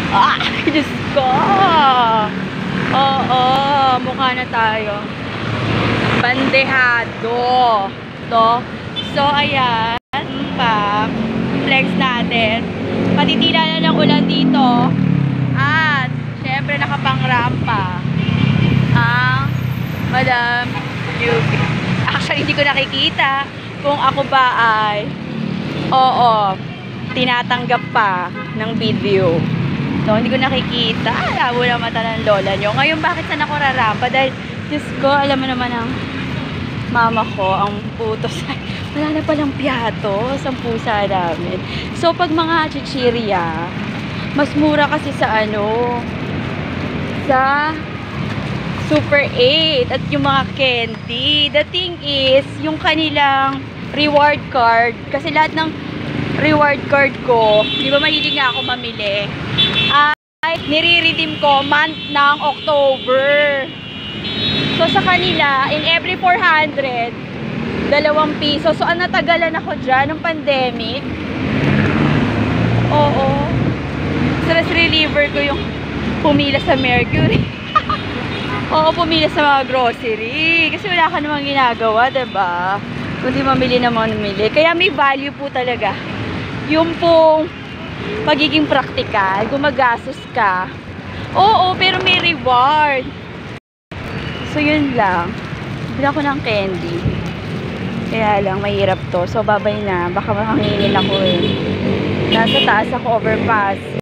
Ah, Diyos ko. Oo, mukha na tayo. Bandehado. To. So, ayan. Flex natin. Patitila na ng ulan dito. At, syempre, nakapang-rampa. Ang Madam Yubi. Actually, hindi ko nakikita kung ako ba ay tinatanggap pa ng video. So, hindi ko nakikita. Labo na mata ng lola nyo. Ngayon, bakit saan ako rarampa? Dahil, Diyos ko, alam mo naman ang mama ko, ang putos. Wala na palang piyato sa pusa namin. So, pag mga chichirya, mas mura kasi sa sa Super 8 at yung mga candy. The thing is, yung kanilang reward card, kasi lahat ng reward card ko, di ba mahilig nga ako mamili, ay nire-redeem ko month ng October. So sa kanila, in every 400, 2 piso. So natagalan ako dyan ng pandemic. Oo. Stress reliever ko yung pumila sa Mercury. Oo, pumila sa mga grocery. Kasi wala ka namang ginagawa, diba? Kundi mamili naman mamili. Kaya may value po talaga. Yung pong pagiging practical, gumagastos ka. Oo, pero may reward. So, yun lang. Bila ko ng candy. Kaya lang, mahirap to. So, babay na. Baka makanginin ako eh. Nasa taas ako, overpass.